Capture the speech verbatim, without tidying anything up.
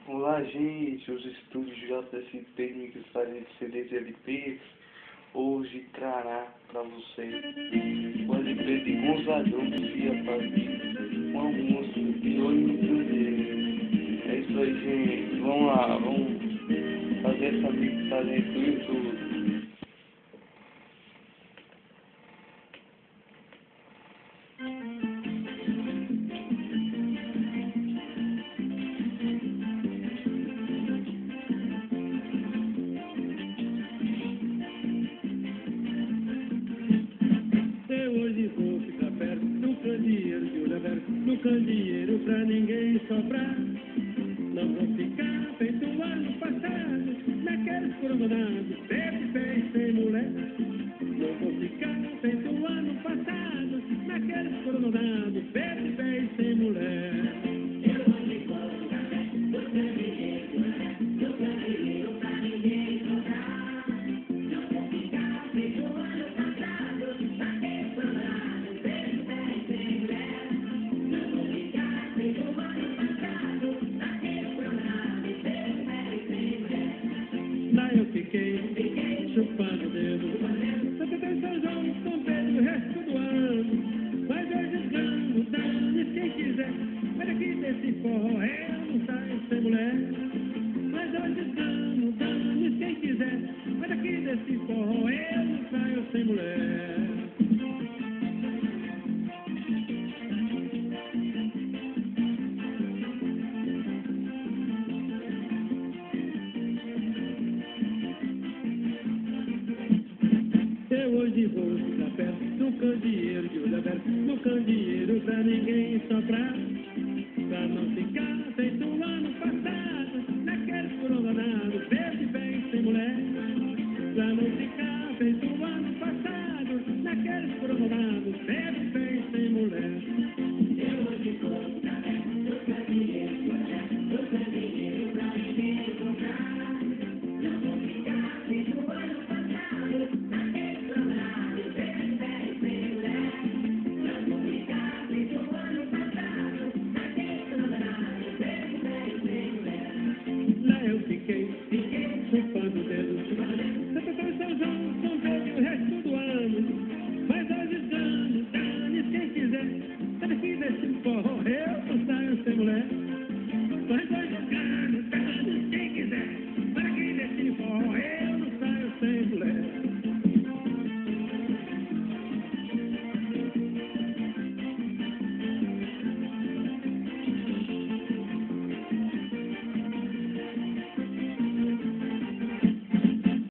Olá, gente, os estúdios J S P Mix fazem C Ds e L Ps. Hoje trará para vocês o L P de Gonzagão do Cia Papi, um almoço e oito cruzeiros. É isso aí, gente. Vamos lá, vamos fazer essa mixagem do YouTube. Hoje vou ficar perto do candeeiro de olho aberto, no candeeiro pra ninguém soprar. Não vou ficar feito o ano passado, naqueles coronados, teve pé e sem mulher. Não vou ficar feito o ano passado, naqueles coronados, teve pé e sem mulher. Eu hoje vou ficar perto do candeeiro, no candeeiro pra ninguém soprar. Não vou ficar feito o ano passado, naqueles coronados, teve pé e sem mulher. Não vou ficar feito o ano passado, naqueles coronados, teve pé e sem mulher. Lá eu fiquei.